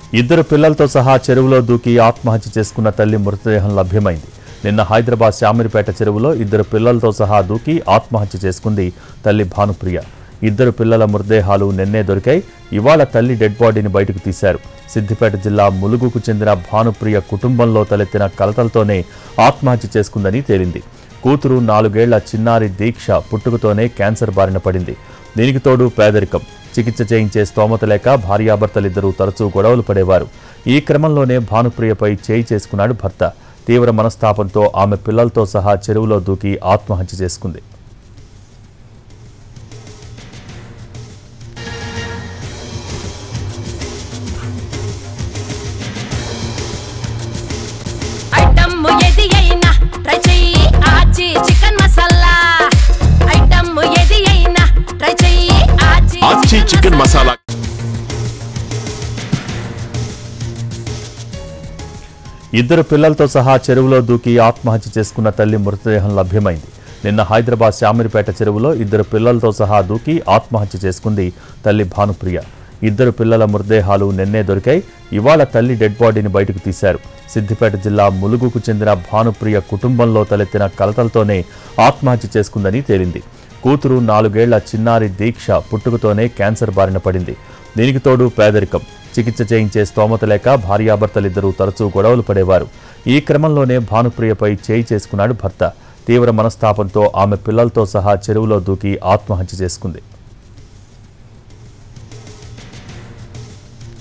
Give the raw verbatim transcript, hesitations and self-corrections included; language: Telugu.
ఇద్దరు పిల్లలతో సహా చెరువులో దూకి ఆత్మహత్య చేసుకున్న తల్లి మృతదేహం లభ్యమైంది. నిన్న హైదరాబాద్ శామిరిపేట చెరువులో ఇద్దరు పిల్లలతో సహా దూకి ఆత్మహత్య చేసుకుంది తల్లి భానుప్రియ. ఇద్దరు పిల్లల మృతదేహాలు నిన్నే దొరికాయి. ఇవాళ తల్లి డెడ్ బాడీని బయటకు తీశారు. సిద్దిపేట జిల్లా ములుగుకు చెందిన భానుప్రియ కుటుంబంలో తలెత్తిన కలతలతోనే ఆత్మహత్య చేసుకుందని తేలింది. కూతురు నాలుగేళ్ల చిన్నారి దీక్ష పుట్టుకతోనే క్యాన్సర్ బారిన పడింది. దీనికి తోడు పేదరికం. చికిత్స చేయించే స్తోమత లేక భార్యాభర్తలిద్దరూ తరచూ గొడవలు పడేవారు. ఈ క్రమంలోనే భానుప్రియపై చేయి చేసుకున్నాడు భర్త. తీవ్ర మనస్తాపంతో ఆమె పిల్లలతో సహా చెరువులో దూకి ఆత్మహత్య చేసుకుంది. చికెన్ మసాలా ఇద్దరు పిల్లలతో సహా చెరువులో దూకి ఆత్మహత్య చేసుకున్న తల్లి మృతదేహం లభ్యమైంది. నిన్న హైదరాబాద్ శామిరిపేట చెరువులో ఇద్దరు పిల్లలతో సహా దూకి ఆత్మహత్య చేసుకుంది తల్లి భానుప్రియ. ఇద్దరు పిల్లల మృతదేహాలు నిన్నే దొరికాయి. ఇవాళ తల్లి డెడ్ బాడీని బయటకు తీశారు. సిద్దిపేట జిల్లా ములుగుకు చెందిన భానుప్రియ కుటుంబంలో తలెత్తిన కలతలతోనే ఆత్మహత్య చేసుకుందని తేలింది. కూతురు నాలుగేళ్ల చిన్నారి దీక్ష పుట్టుకతోనే క్యాన్సర్ బారిన పడింది. దీనికి తోడు పేదరికం. చికిత్స చేయించే స్తోమత లేక భార్యాభర్తలిద్దరూ తరచూ గొడవలు పడేవారు. ఈ క్రమంలోనే భానుప్రియపై చేయి చేసుకున్నాడు భర్త. తీవ్ర మనస్తాపంతో ఆమె పిల్లలతో సహా చెరువులో దూకి ఆత్మహత్య చేసుకుంది.